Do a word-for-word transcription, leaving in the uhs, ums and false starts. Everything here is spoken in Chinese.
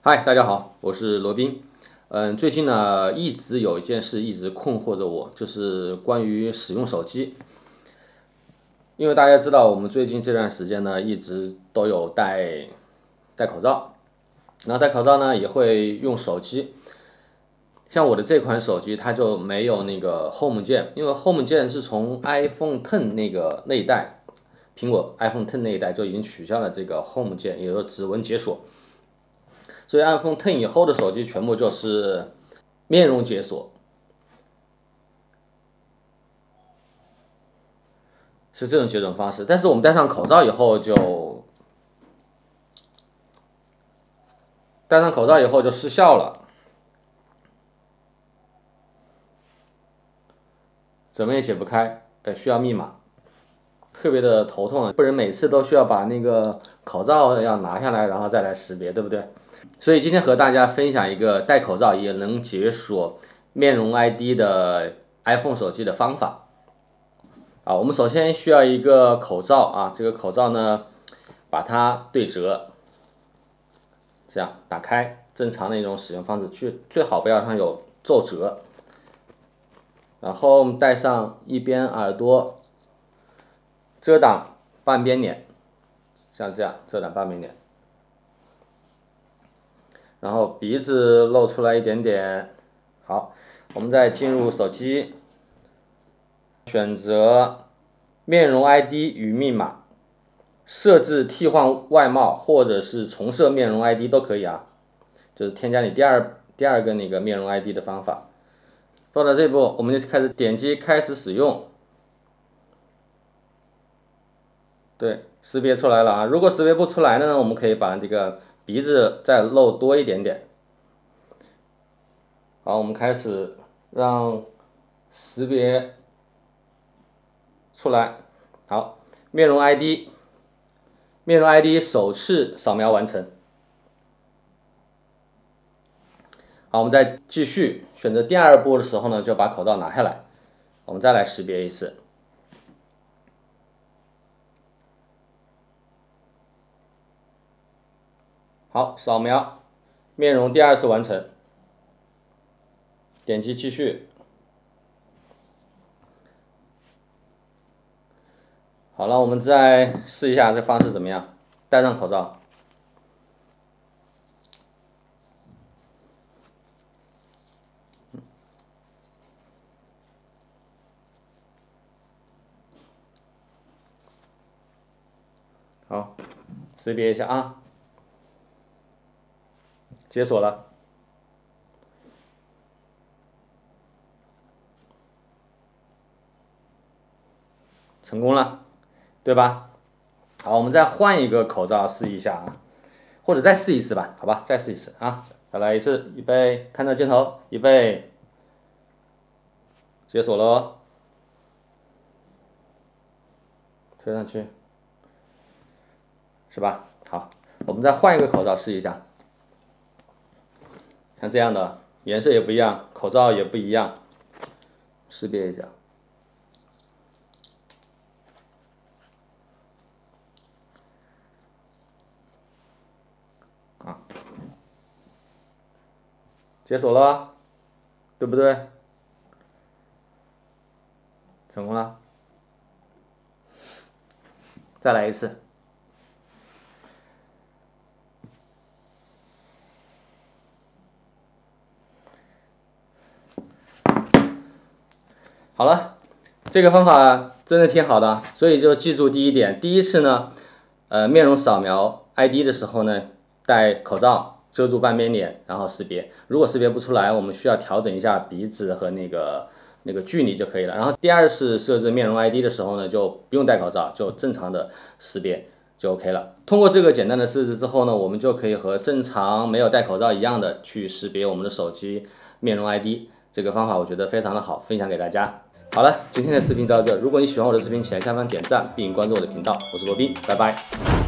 嗨，大家好，我是罗宾。嗯，最近呢一直有一件事一直困惑着我，就是关于使用手机。因为大家知道，我们最近这段时间呢一直都有戴戴口罩，然后戴口罩呢也会用手机。像我的这款手机，它就没有那个 Home 键，因为 Home 键是从 iPhone X 那个那一代，苹果 iPhone X 那一代就已经取消了这个 Home 键，也就是指纹解锁。所以 iPhone X 以后的手机全部就是面容解锁，是这种解锁方式。但是我们戴上口罩以后就戴上口罩以后就失效了，怎么也解不开，呃，需要密码，特别的头痛，不然每次都需要把那个口罩要拿下来，然后再来识别，对不对？所以今天和大家分享一个戴口罩也能解锁面容 I D 的 iPhone 手机的方法。啊，我们首先需要一个口罩啊，这个口罩呢，把它对折，这样打开，正常的一种使用方式，最最好不要让它有皱褶。然后戴上一边耳朵遮挡半边脸，像这样遮挡半边脸。然后鼻子露出来一点点，好，我们再进入手机，选择面容 I D 与密码，设置替换外貌或者是重设面容 I D 都可以啊，就是添加你第二第二个那个面容 I D 的方法。到了这步，我们就开始点击开始使用，对，识别出来了啊。如果识别不出来呢，我们可以把这个鼻子再露多一点点。好，我们开始让识别出来。好，面容 I D， 面容 I D 首次扫描完成。好，我们再继续选择第二步的时候呢，就把口罩拿下来，我们再来识别一次。好，扫描，面容第二次完成，点击继续。好了，我们再试一下这方式怎么样？戴上口罩。好，识别一下啊，解锁了。成功了，对吧？好，我们再换一个口罩试一下啊，或者再试一次吧，好吧，再试一次啊，再来一次，预备，看着镜头，预备，解锁了哦，推上去，是吧？好，我们再换一个口罩试一下，像这样的颜色也不一样，口罩也不一样，识别一下。啊，解锁了，对不对？成功了，再来一次。好了，这个方法真的挺好的，所以就记住第一点，第一次呢，呃，面容扫描 I D 的时候呢，戴口罩遮住半边脸，然后识别。如果识别不出来，我们需要调整一下鼻子和那个那个距离就可以了。然后第二次设置面容 I D 的时候呢，就不用戴口罩，就正常的识别就 OK 了。通过这个简单的设置之后呢，我们就可以和正常没有戴口罩一样的去识别我们的手机面容 I D。这个方法我觉得非常的好，分享给大家。好了，今天的视频到这。如果你喜欢我的视频，请在下方点赞并关注我的频道。我是罗宾，拜拜。